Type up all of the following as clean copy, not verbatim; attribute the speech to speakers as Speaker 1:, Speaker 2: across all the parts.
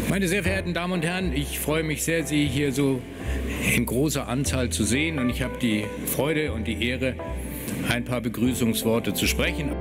Speaker 1: Meine sehr verehrten Damen und Herren, ich freue mich sehr, Sie hier so in großer Anzahl zu sehen, und ich habe die Freude und die Ehre, ein paar Begrüßungsworte zu sprechen.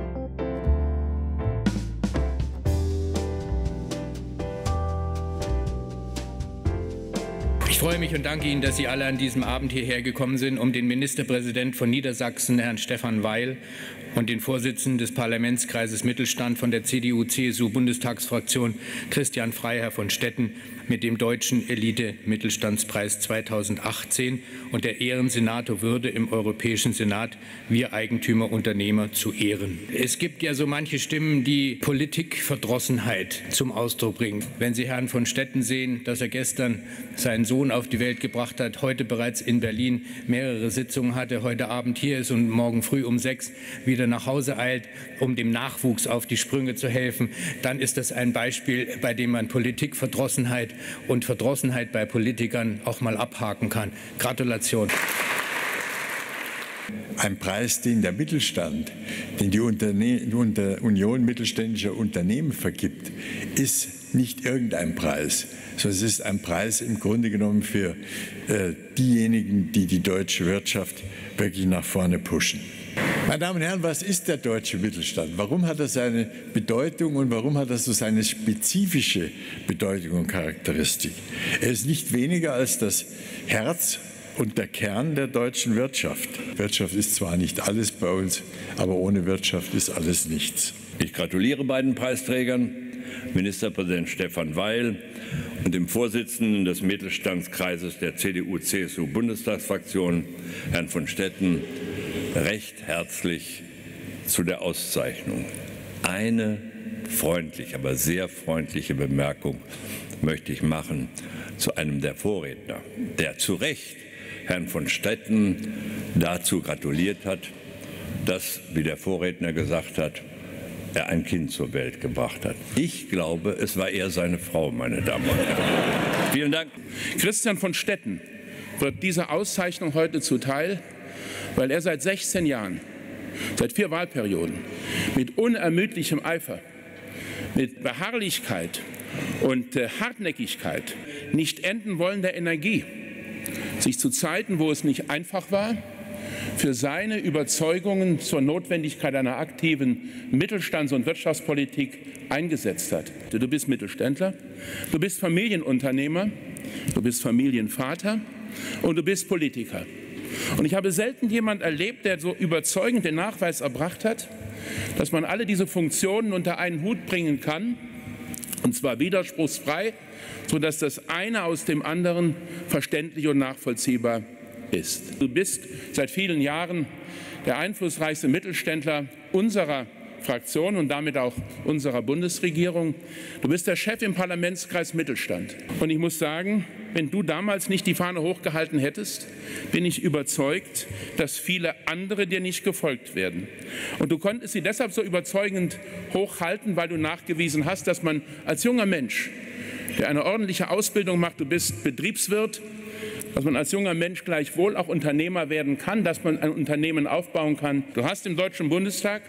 Speaker 1: Ich freue mich und danke Ihnen, dass Sie alle an diesem Abend hierher gekommen sind, um den Ministerpräsidenten von Niedersachsen, Herrn Stefan Weil, und den Vorsitzenden des Parlamentskreises Mittelstand von der CDU-CSU-Bundestagsfraktion, Christian Freiherr von Stetten, mit dem Deutschen Elite-Mittelstandspreis 2018 und der Ehrensenator Würde im Europäischen Senat Wir Eigentümer Unternehmer zu ehren. Es gibt ja so manche Stimmen, die Politikverdrossenheit zum Ausdruck bringen. Wenn Sie Herrn von Stetten sehen, dass er gestern seinen Sohn auf die Welt gebracht hat, heute bereits in Berlin mehrere Sitzungen hatte, heute Abend hier ist und morgen früh um 6 wieder nach Hause eilt, um dem Nachwuchs auf die Sprünge zu helfen, dann ist das ein Beispiel, bei dem man Politikverdrossenheit und Verdrossenheit bei Politikern auch mal abhaken kann. Gratulation.
Speaker 2: Ein Preis, den der Mittelstand, den die Union mittelständischer Unternehmen vergibt, ist nicht irgendein Preis, sondern es ist ein Preis im Grunde genommen für diejenigen, die die deutsche Wirtschaft wirklich nach vorne pushen. Meine Damen und Herren, was ist der deutsche Mittelstand? Warum hat er seine Bedeutung und warum hat er so seine spezifische Bedeutung und Charakteristik? Er ist nicht weniger als das Herz und der Kern der deutschen Wirtschaft. Wirtschaft ist zwar nicht alles bei uns, aber ohne Wirtschaft ist alles nichts.
Speaker 3: Ich gratuliere beiden Preisträgern, Ministerpräsident Stefan Weil und dem Vorsitzenden des Mittelstandskreises der CDU-CSU-Bundestagsfraktion, Herrn von Stetten, recht herzlich zu der Auszeichnung. Eine freundliche, aber sehr freundliche Bemerkung möchte ich machen zu einem der Vorredner, der zu Recht Herrn von Stetten dazu gratuliert hat, dass, wie der Vorredner gesagt hat, er ein Kind zur Welt gebracht hat. Ich glaube, es war eher seine Frau, meine Damen und Herren. Vielen Dank.
Speaker 4: Christian von Stetten wird diese Auszeichnung heute zuteil, weil er seit 16 Jahren, seit 4 Wahlperioden, mit unermüdlichem Eifer, mit Beharrlichkeit und Hartnäckigkeit, nicht enden wollender Energie, sich zu Zeiten, wo es nicht einfach war, für seine Überzeugungen zur Notwendigkeit einer aktiven Mittelstands- und Wirtschaftspolitik eingesetzt hat. Du bist Mittelständler, du bist Familienunternehmer, du bist Familienvater und du bist Politiker. Und ich habe selten jemanden erlebt, der so überzeugend den Nachweis erbracht hat, dass man alle diese Funktionen unter einen Hut bringen kann, und zwar widerspruchsfrei, sodass das eine aus dem anderen verständlich und nachvollziehbar ist. Du bist seit vielen Jahren der einflussreichste Mittelständler unserer Fraktion und damit auch unserer Bundesregierung. Du bist der Chef im Parlamentskreis Mittelstand. Und ich muss sagen, wenn du damals nicht die Fahne hochgehalten hättest, bin ich überzeugt, dass viele andere dir nicht gefolgt werden. Und du konntest sie deshalb so überzeugend hochhalten, weil du nachgewiesen hast, dass man als junger Mensch, der eine ordentliche Ausbildung macht, du bist Betriebswirt, dass man als junger Mensch gleichwohl auch Unternehmer werden kann, dass man ein Unternehmen aufbauen kann. Du hast im Deutschen Bundestag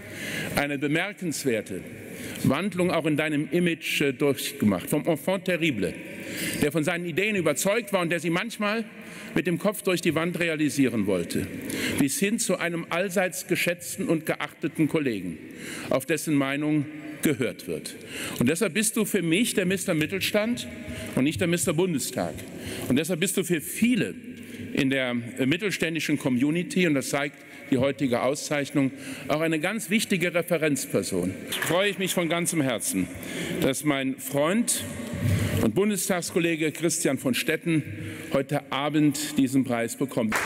Speaker 4: eine bemerkenswerte Wandlung auch in deinem Image durchgemacht, vom Enfant terrible, der von seinen Ideen überzeugt war und der sie manchmal mit dem Kopf durch die Wand realisieren wollte, bis hin zu einem allseits geschätzten und geachteten Kollegen, auf dessen Meinung gehört wird. Und deshalb bist du für mich der Mr. Mittelstand und nicht der Mr. Bundestag. Und deshalb bist du für viele in der mittelständischen Community, und das zeigt die heutige Auszeichnung, auch eine ganz wichtige Referenzperson. Freue ich mich von ganzem Herzen, dass mein Freund und Bundestagskollege Christian von Stetten heute Abend diesen Preis bekommt.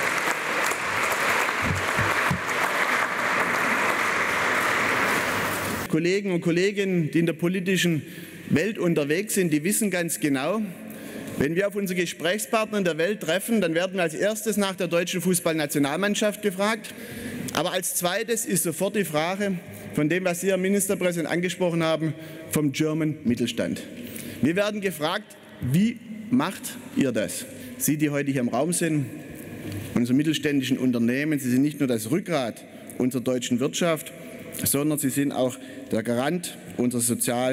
Speaker 5: Kollegen und Kolleginnen, die in der politischen Welt unterwegs sind, die wissen ganz genau, wenn wir auf unsere Gesprächspartner in der Welt treffen, dann werden wir als erstes nach der deutschen Fußballnationalmannschaft gefragt. Aber als zweites ist sofort die Frage von dem, was Sie, Herr Ministerpräsident, angesprochen haben, vom German Mittelstand. Wir werden gefragt, wie macht ihr das? Sie, die heute hier im Raum sind, unsere mittelständischen Unternehmen, sie sind nicht nur das Rückgrat unserer deutschen Wirtschaft, sondern sie sind auch der Garant unserer sozialen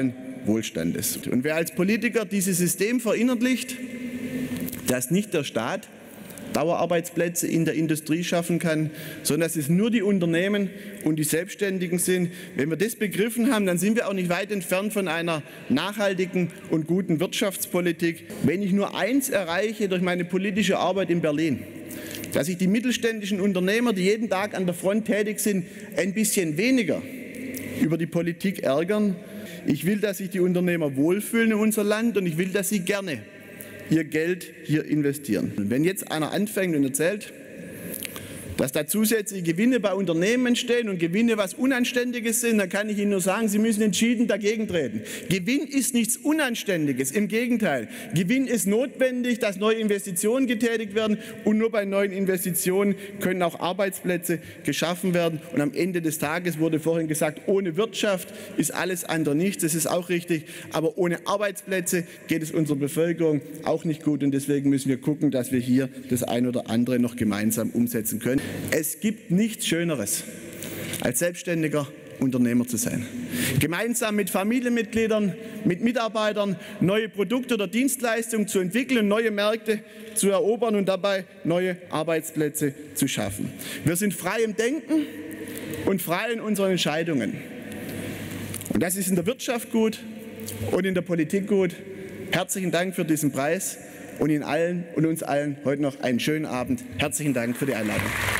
Speaker 5: Wohlstandes. Und wer als Politiker dieses System verinnerlicht, dass nicht der Staat Dauerarbeitsplätze in der Industrie schaffen kann, sondern dass es nur die Unternehmen und die Selbstständigen sind. Wenn wir das begriffen haben, dann sind wir auch nicht weit entfernt von einer nachhaltigen und guten Wirtschaftspolitik. Wenn ich nur eins erreiche durch meine politische Arbeit in Berlin, dass sich die mittelständischen Unternehmer, die jeden Tag an der Front tätig sind, ein bisschen weniger über die Politik ärgern. Ich will, dass sich die Unternehmer wohlfühlen in unser Land und ich will, dass sie gerne ihr Geld hier investieren. Und wenn jetzt einer anfängt und erzählt, dass da zusätzliche Gewinne bei Unternehmen entstehen und Gewinne was Unanständiges sind, dann kann ich Ihnen nur sagen, Sie müssen entschieden dagegen treten. Gewinn ist nichts Unanständiges, im Gegenteil. Gewinn ist notwendig, dass neue Investitionen getätigt werden und nur bei neuen Investitionen können auch Arbeitsplätze geschaffen werden. Und am Ende des Tages wurde vorhin gesagt, ohne Wirtschaft ist alles andere nichts. Das ist auch richtig, aber ohne Arbeitsplätze geht es unserer Bevölkerung auch nicht gut und deswegen müssen wir gucken, dass wir hier das ein oder andere noch gemeinsam umsetzen können. Es gibt nichts Schöneres, als selbstständiger Unternehmer zu sein. Gemeinsam mit Familienmitgliedern, mit Mitarbeitern neue Produkte oder Dienstleistungen zu entwickeln und neue Märkte zu erobern und dabei neue Arbeitsplätze zu schaffen. Wir sind frei im Denken und frei in unseren Entscheidungen. Und das ist in der Wirtschaft gut und in der Politik gut. Herzlichen Dank für diesen Preis und Ihnen allen und uns allen heute noch einen schönen Abend. Herzlichen Dank für die Einladung.